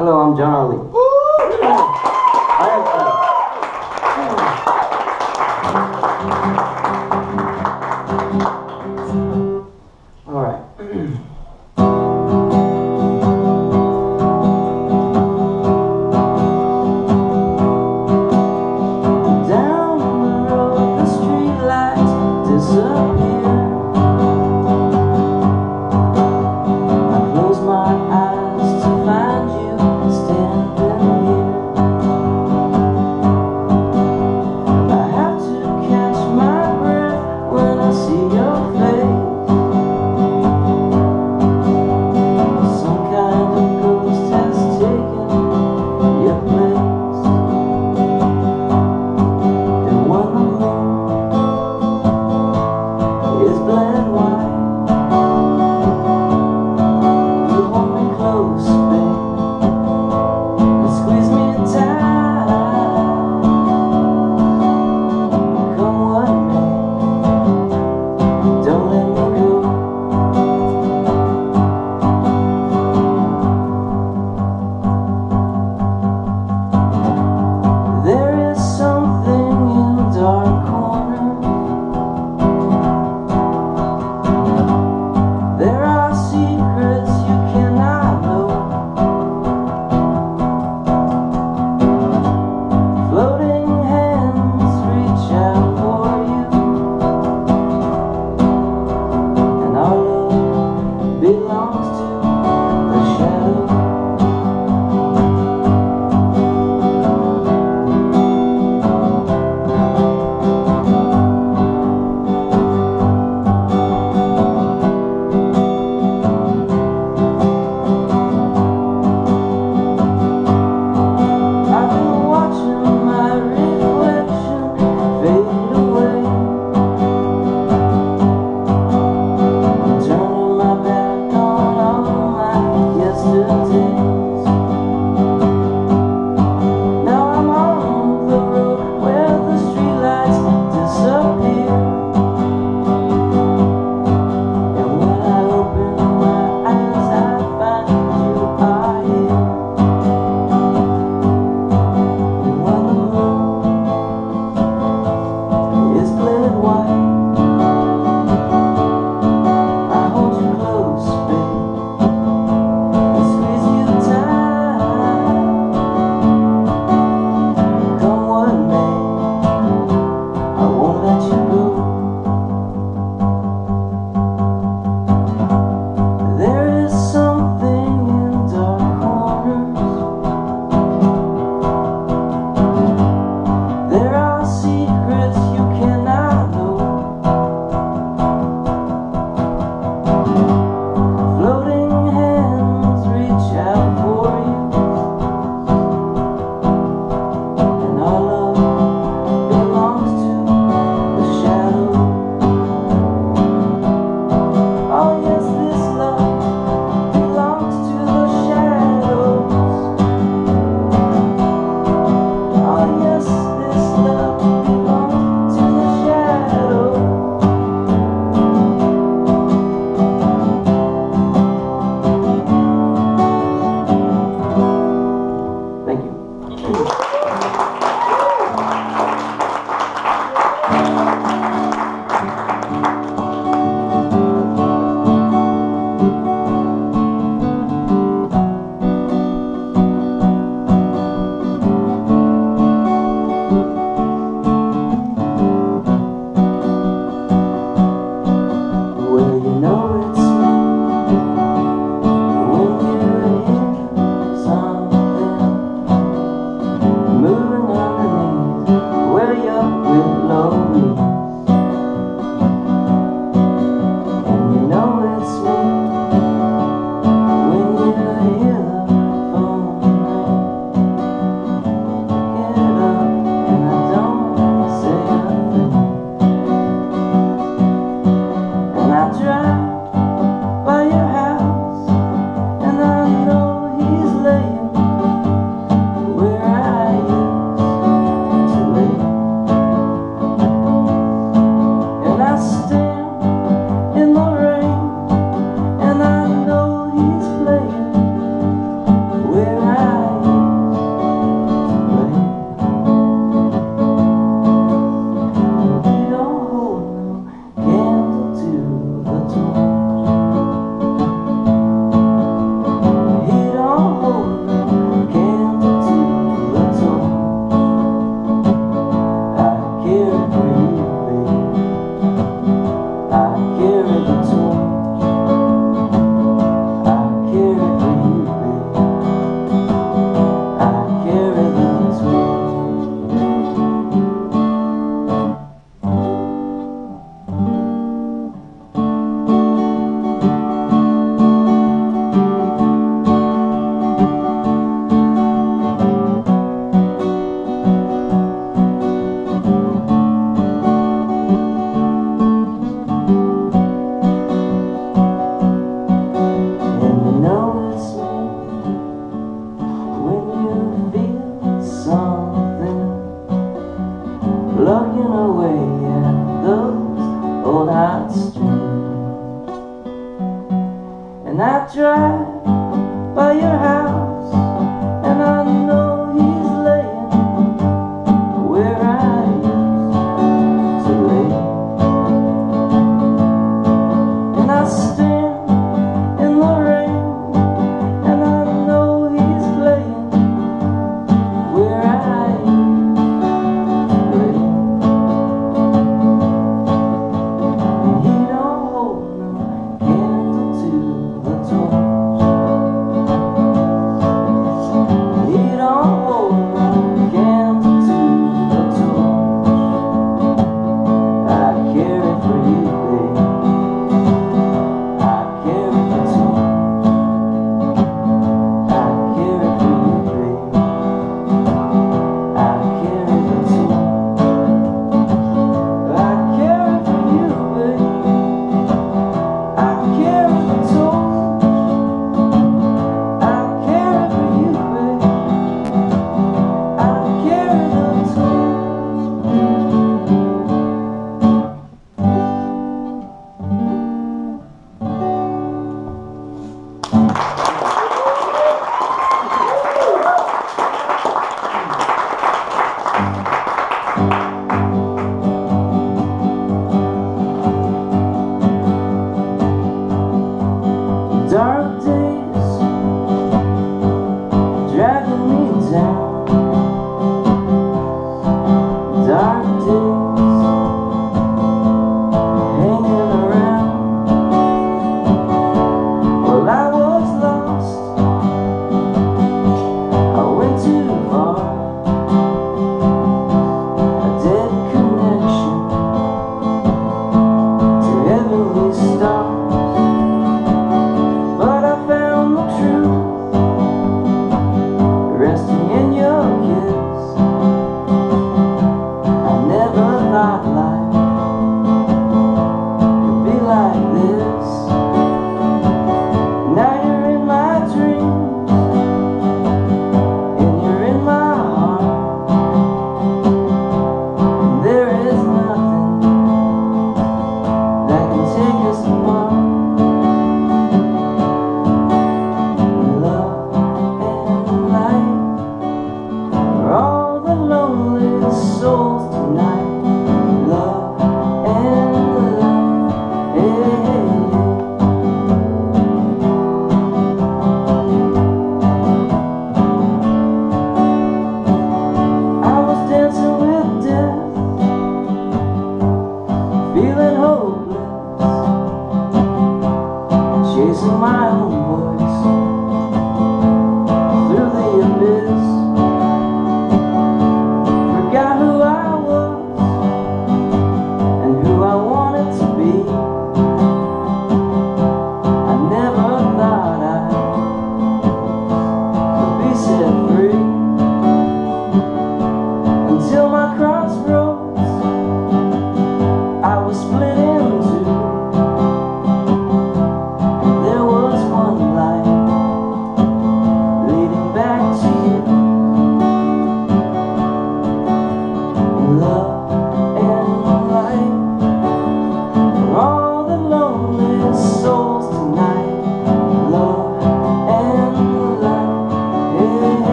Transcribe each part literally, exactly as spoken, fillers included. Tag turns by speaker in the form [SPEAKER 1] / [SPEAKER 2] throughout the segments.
[SPEAKER 1] Hello, I'm Charlie. I have All right. Down the road, the street lights disappear. I close my eyes to find you standing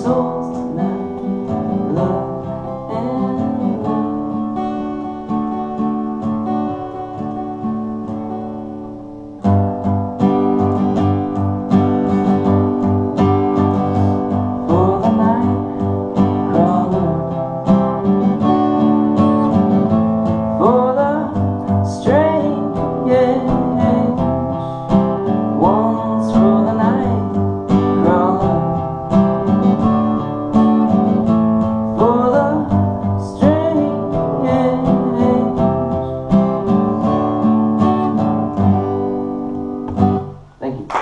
[SPEAKER 1] souls tonight, love and for the night crawler, for the strange ones, for the night crawler, for the strange. Thank you.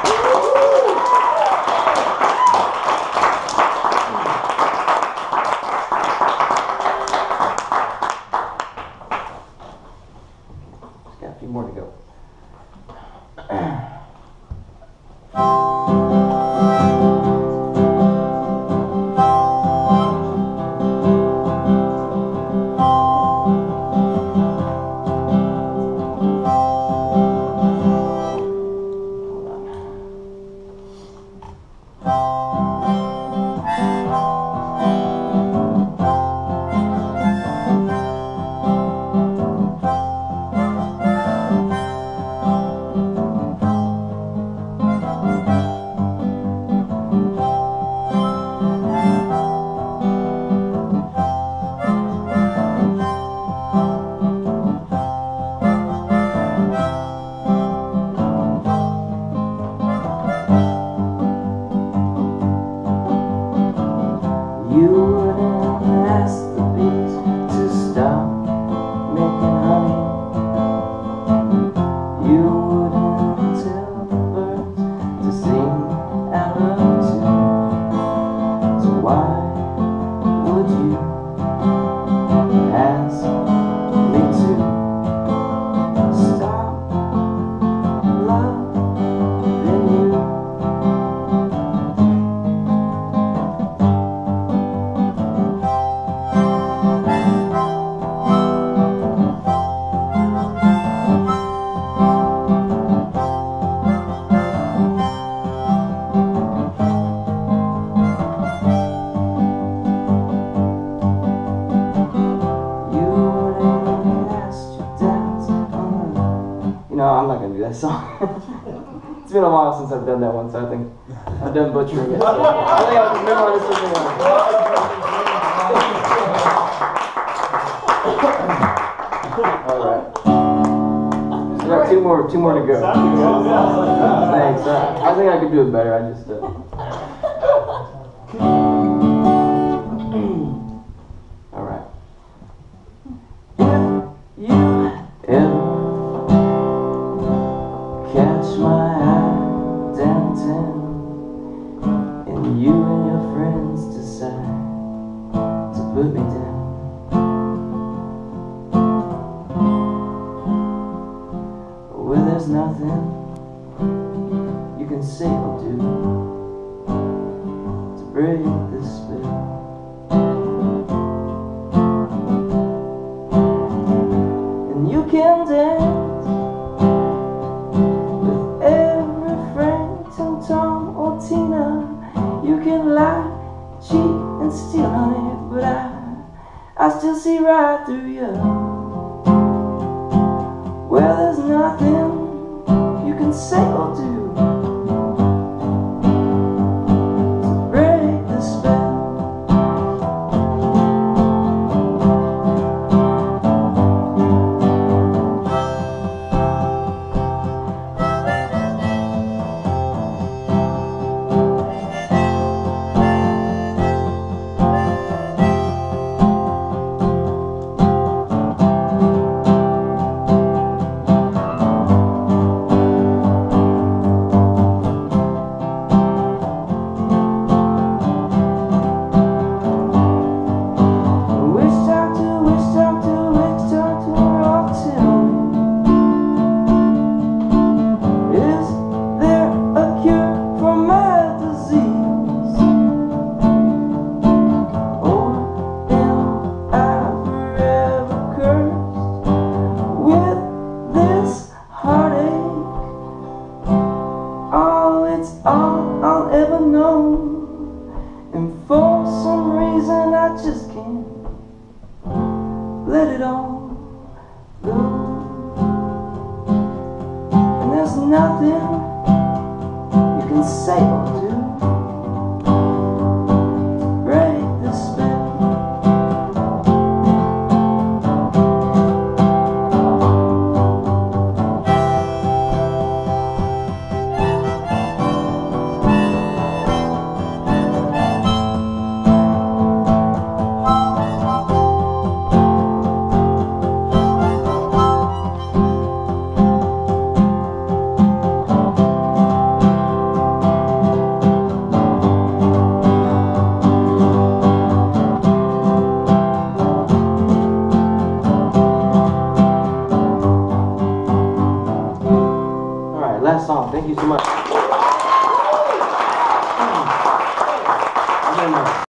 [SPEAKER 1] Just got a few more to go. You wouldn't ask the bees to stop making honey. You wouldn't tell the birds to sing out of tune. So why would you ask me to stop loving you? No, I'm not gonna do that song. It's been a while since I've done that one, so I think I'm done butchering it. So I think I'll memorize something else. All right. So I got two more, two more to go. Thanks. Uh, I think I could do it better. I just. Uh... All right. If you ever catch my eye downtown, and you and your friends decide to put me down, well, there's nothing you can say or do to break this spell. And you can dance you can lie, cheat, and steal, honey, but I, I still see right through you. Well, there's nothing you can say or do to break the spell. And for some reason I just can't let it all go. And there's nothing you can say or do to break the spell. Last song. Thank you so much.